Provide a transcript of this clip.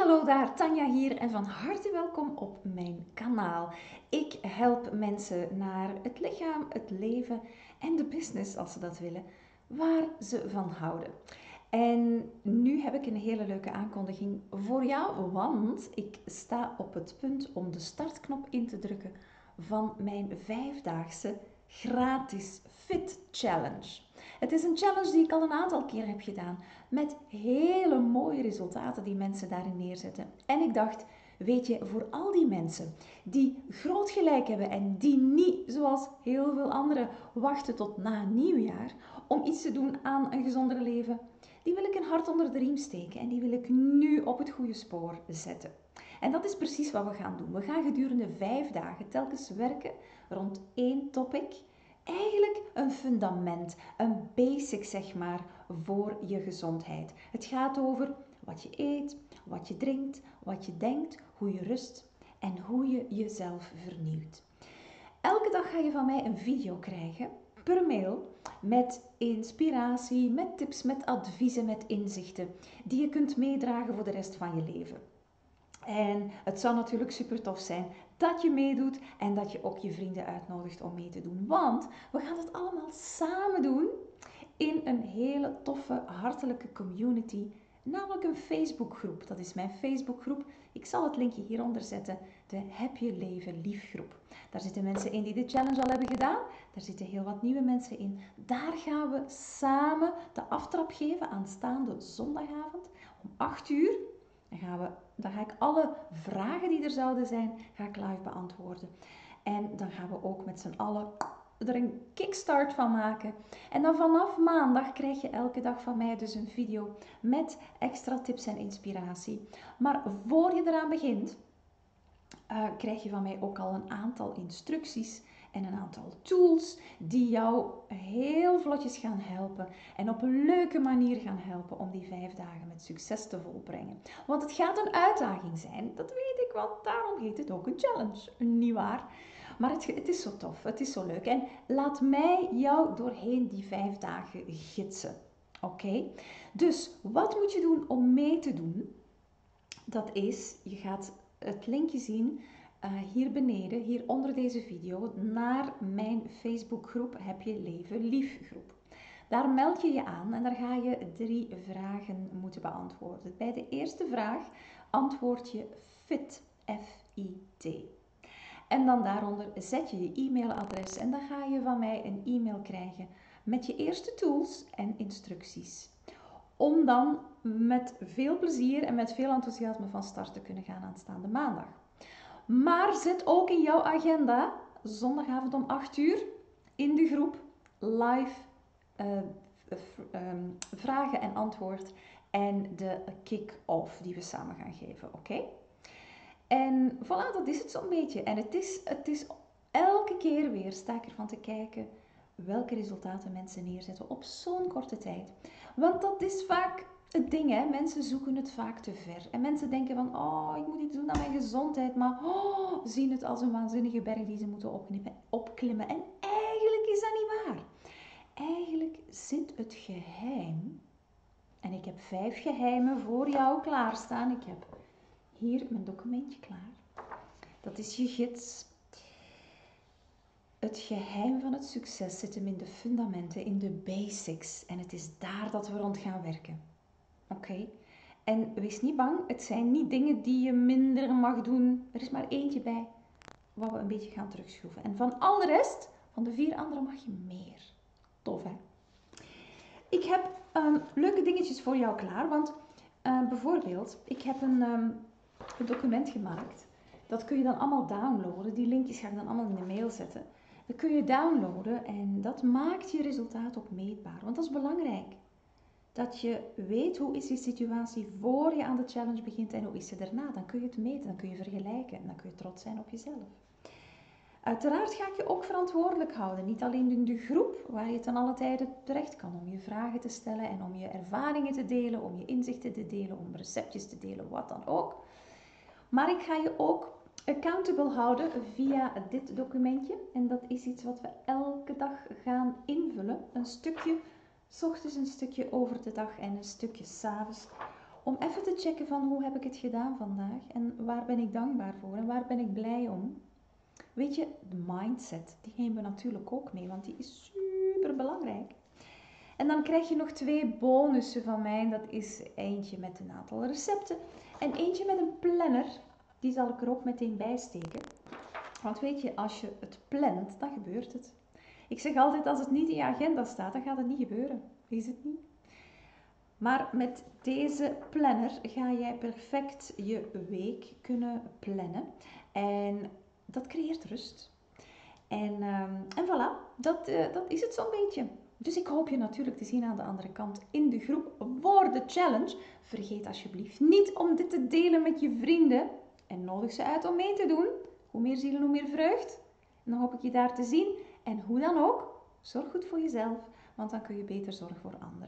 Hallo daar, Tanja hier en van harte welkom op mijn kanaal. Ik help mensen naar het lichaam, het leven en de business, als ze dat willen, waar ze van houden. En nu heb ik een hele leuke aankondiging voor jou, want ik sta op het punt om de startknop in te drukken van mijn 5-daagse gratis Fit Challenge. Het is een challenge die ik al een aantal keer heb gedaan, met hele mooie resultaten die mensen daarin neerzetten. En ik dacht, weet je, voor al die mensen die groot gelijk hebben en die niet, zoals heel veel anderen, wachten tot na nieuwjaar om iets te doen aan een gezonder leven, die wil ik een hart onder de riem steken en die wil ik nu op het goede spoor zetten. En dat is precies wat we gaan doen. We gaan gedurende 5 dagen telkens werken rond één topic. Eigenlijk een fundament, een basic zeg maar, voor je gezondheid. Het gaat over wat je eet, wat je drinkt, wat je denkt, hoe je rust en hoe je jezelf vernieuwt. Elke dag ga je van mij een video krijgen per mail met inspiratie, met tips, met adviezen, met inzichten die je kunt meedragen voor de rest van je leven. En het zou natuurlijk super tof zijn dat je meedoet en dat je ook je vrienden uitnodigt om mee te doen. Want we gaan het allemaal samen doen in een hele toffe, hartelijke community. Namelijk een Facebookgroep. Dat is mijn Facebookgroep. Ik zal het linkje hieronder zetten. De Heb je leven lief groep. Daar zitten mensen in die de challenge al hebben gedaan. Daar zitten heel wat nieuwe mensen in. Daar gaan we samen de aftrap geven aanstaande zondagavond om 8 uur. Dan ga ik alle vragen die er zouden zijn, ga ik live beantwoorden. En dan gaan we ook met z'n allen er een kickstart van maken. En dan vanaf maandag krijg je elke dag van mij dus een video met extra tips en inspiratie. Maar voor je eraan begint, krijg je van mij ook al een aantal instructies en een aantal tools die jou heel vlotjes gaan helpen en op een leuke manier gaan helpen om die 5 dagen met succes te volbrengen. Want het gaat een uitdaging zijn, dat weet ik, want daarom heet het ook een challenge, niet waar? Maar het is zo tof, het is zo leuk en laat mij jou doorheen die 5 dagen gidsen. Oké? Dus wat moet je doen om mee te doen? Dat is, je gaat het linkje zien hier beneden, hier onder deze video, naar mijn Facebookgroep Heb je leven lief groep. Daar meld je je aan en daar ga je 3 vragen moeten beantwoorden. Bij de eerste vraag antwoord je FIT, F-I-T. En dan daaronder zet je je e-mailadres en dan ga je van mij een e-mail krijgen met je eerste tools en instructies. Om dan met veel plezier en met veel enthousiasme van start te kunnen gaan aanstaande maandag. Maar zet ook in jouw agenda, zondagavond om 8 uur, in de groep live vragen en antwoord en de kick-off die we samen gaan geven, oké? En voilà, dat is het zo'n beetje. En het is elke keer weer, sta ik ervan te kijken welke resultaten mensen neerzetten op zo'n korte tijd. Want dat is vaak het ding, hè. Mensen zoeken het vaak te ver. En mensen denken van, oh, ik moet iets doen aan mijn gezondheid. Maar zien het als een waanzinnige berg die ze moeten opklimmen. En eigenlijk is dat niet waar. Eigenlijk zit het geheim. En ik heb 5 geheimen voor jou klaarstaan. Ik heb hier mijn documentje klaar. Dat is je gids. Het geheim van het succes zit hem in de fundamenten, in de basics. En het is daar dat we rond gaan werken. Oké? En wees niet bang, het zijn niet dingen die je minder mag doen. Er is maar eentje bij, wat we een beetje gaan terugschroeven. En van al de rest, van de 4 andere, mag je meer. Tof, hè? Ik heb leuke dingetjes voor jou klaar, want bijvoorbeeld, ik heb een document gemaakt. Dat kun je dan allemaal downloaden. Die linkjes ga ik dan allemaal in de mail zetten. Dat kun je downloaden en dat maakt je resultaat ook meetbaar. Want dat is belangrijk. Dat je weet hoe is die situatie voor je aan de challenge begint en hoe is ze daarna. Dan kun je het meten, dan kun je vergelijken en dan kun je trots zijn op jezelf. Uiteraard ga ik je ook verantwoordelijk houden. Niet alleen in de groep waar je ten alle tijde terecht kan om je vragen te stellen en om je ervaringen te delen, om je inzichten te delen, om receptjes te delen, wat dan ook. Maar ik ga je ook accountable houden via dit documentje. En dat is iets wat we elke dag gaan invullen. Een stukje, 's ochtends een stukje over de dag en een stukje 's avonds. om even te checken van hoe heb ik het gedaan vandaag en waar ben ik dankbaar voor en waar ben ik blij om. Weet je, de mindset, die nemen we natuurlijk ook mee, want die is super belangrijk. En dan krijg je nog 2 bonussen van mij. Dat is eentje met een aantal recepten en eentje met een planner. Die zal ik er ook meteen bij steken. Want weet je, als je het plant, dan gebeurt het. Ik zeg altijd, als het niet in je agenda staat, dan gaat het niet gebeuren. Is het niet? Maar met deze planner ga jij perfect je week kunnen plannen. En dat creëert rust. En voilà, dat is het zo'n beetje. Dus ik hoop je natuurlijk te zien aan de andere kant in de groep voor de challenge. Vergeet alsjeblieft niet om dit te delen met je vrienden. En nodig ze uit om mee te doen. Hoe meer zielen, hoe meer vreugd. En dan hoop ik je daar te zien. En hoe dan ook, zorg goed voor jezelf. Want dan kun je beter zorgen voor anderen.